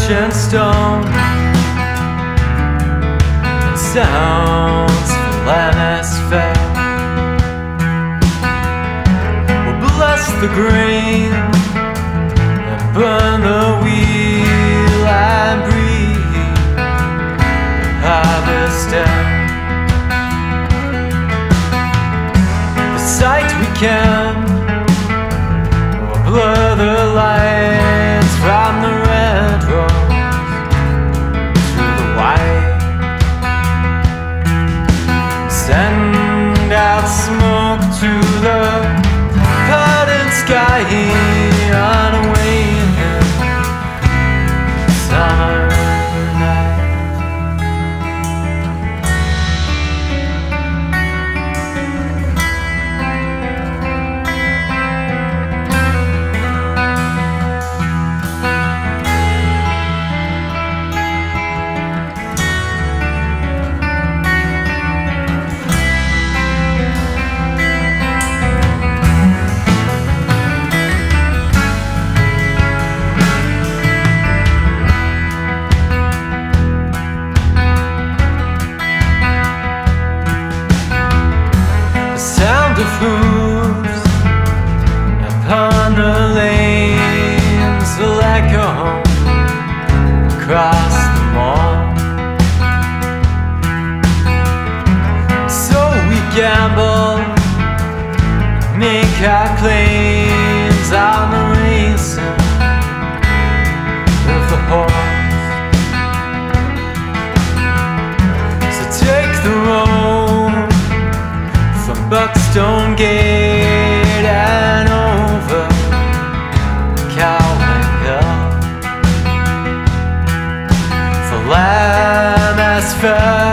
ancient stone and sounds for Lammas Fair. We'll bless the grain and burn the wheel and breathe harvest air. The sight we can will blur the lines from the red rose to the white. Send out smoke to the pardoned sky on a waning summer night. Sound of hooves upon the lanes will echo home across the mall. So we gamble, make our claims on the racing of the horse. So take the road from Buckstone Gate and over Cowling Hill for Lammas Fair.